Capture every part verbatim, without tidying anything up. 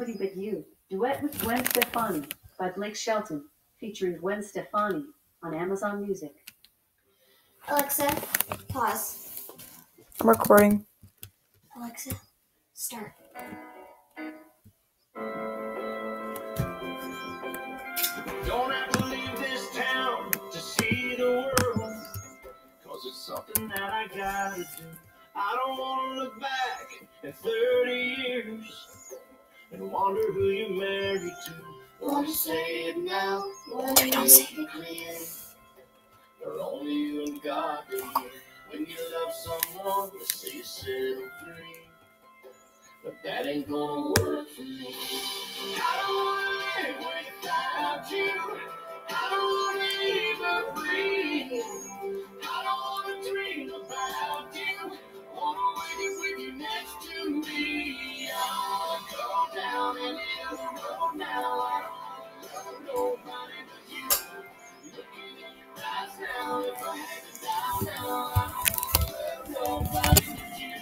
Nobody But You, duet with Gwen Stefani by Blake Shelton, featuring Gwen Stefani on Amazon Music. Alexa, pause. I'm recording. Alexa, start. Don't have to leave this town to see the world, cause it's something that I gotta do. I don't wanna look back in thirty years and wonder who you married to. Wanna say it now, wanna make it clear. But only you and God can hear. When you love someone, they say you settle free, but that ain't gonna work for me. I don't wanna live without you. I don't wanna even breathe. I don't wanna dream about you. Wanna wake up with you next to me. I wanna go down any other road now. I don't love nobody but you. Looking in your eyes now, if I had to die now, I don't love nobody but you.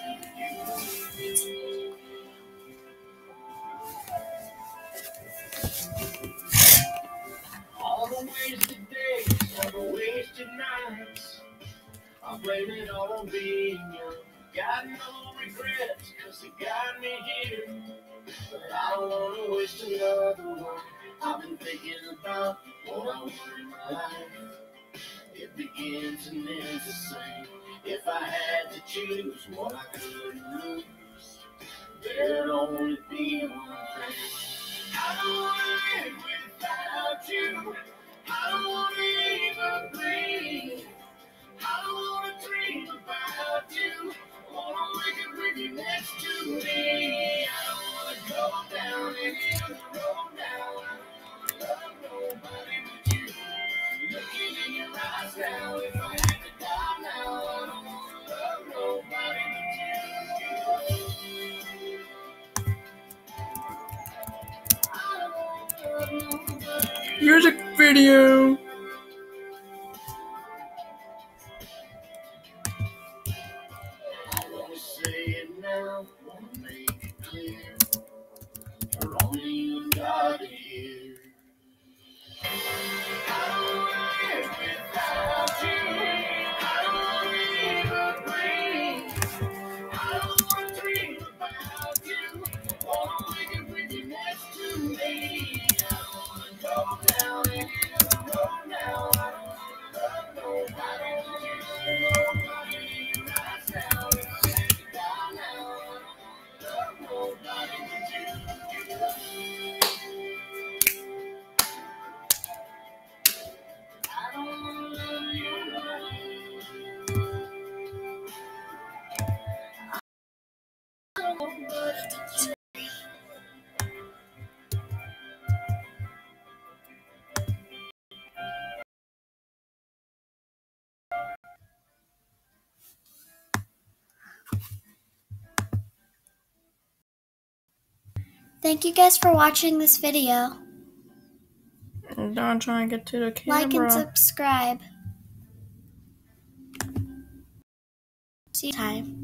All the wasted days, all the wasted nights, I blame it all on being young. Got no regrets, cause it got me here. But I don't wanna waste another one. I've been thinking about what I want in my life. It begins and ends the same. If I had to choose what I couldn't lose, there'd only be one thing. I don't wanna live without you. I don't wanna even breathe. I don't wanna dream about you. I wanna wake up with you next to me. I don't wanna go down any other road now. I don't love nobody but you. Looking in your eyes now, if I had to die now, I don't wanna love nobody but you. I don't wanna love nobody. Music video. I wanna say it now, wanna make it clear. For only you and God are here. I don't wanna live without you. I don't wanna even breathe. I don't wanna dream about you. Wanna wake up with you next to me. I don't wanna go down any other road now. I don't wanna love nobody but you. Nobody in your eyes now. If I had to die now, I don't wanna love nobody but you. I don't wanna love you. I don't want nobody but you. Thank you guys for watching this video. Don't try and get to the camera. Like and subscribe. See you time.